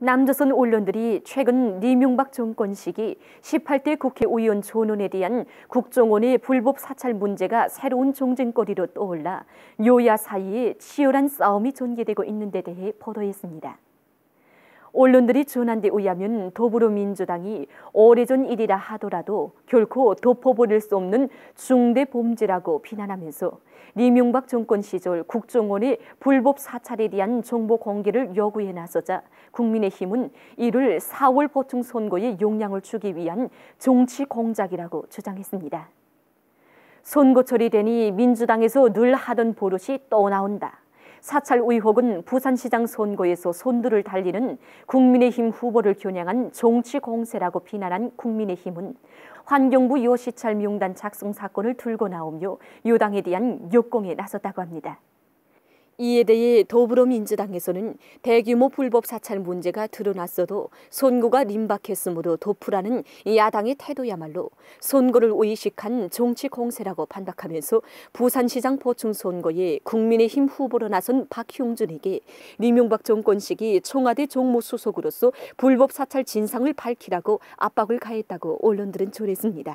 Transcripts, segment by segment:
남조선 언론들이 최근 이명박 정권 시기 18대 국회의원 존원에 대한 국정원의 불법 사찰 문제가 새로운 정쟁거리로 떠올라 여야 사이에 치열한 싸움이 전개되고 있는 데 대해 보도했습니다. 언론들이 전한 데 의하면 더불어민주당이 오래전 일이라 하더라도 결코 덮어버릴 수 없는 중대 범죄라고 비난하면서 이명박 정권 시절 국정원의 불법 사찰에 대한 정보 공개를 요구해 나서자 국민의힘은 이를 4월 보충선거에 영향을 주기 위한 정치 공작이라고 주장했습니다. 선거철이 되니 민주당에서 늘 하던 버릇이 또 나온다. 사찰 의혹은 부산시장 선거에서 선두를 달리는 국민의힘 후보를 겨냥한 정치 공세라고 비난한 국민의힘은 환경부 여시찰 명단 작성 사건을 들고 나오며 여당에 대한 역공에 나섰다고 합니다. 이에 대해 더불어민주당에서는 대규모 불법 사찰 문제가 드러났어도 선거가 임박했으므로 덮으라는 야당의 태도야말로 선거를 의식한 정치 공세라고 반박하면서 부산시장 보충선거에 국민의힘 후보로 나선 박형준에게 이명박 정권 시기 청와대 정무수석으로서 불법 사찰 진상을 밝히라고 압박을 가했다고 언론들은 전했습니다.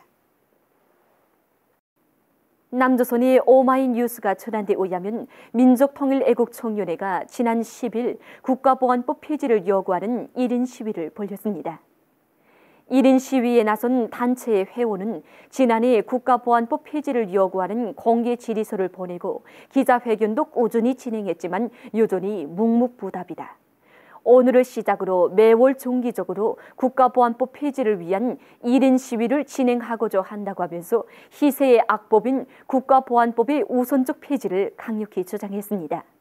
남조선의 오마이뉴스가 전한 데 의하면 민족통일애국청년회가 지난 10일 국가보안법 폐지를 요구하는 1인 시위를 벌였습니다. 1인 시위에 나선 단체의 회원은 지난해 국가보안법 폐지를 요구하는 공개 질의서를 보내고 기자회견도 꾸준히 진행했지만 여전히 묵묵부답이다. 오늘을 시작으로 매월 정기적으로 국가보안법 폐지를 위한 1인 시위를 진행하고자 한다고 하면서 희세의 악법인 국가보안법의 우선적 폐지를 강력히 주장했습니다.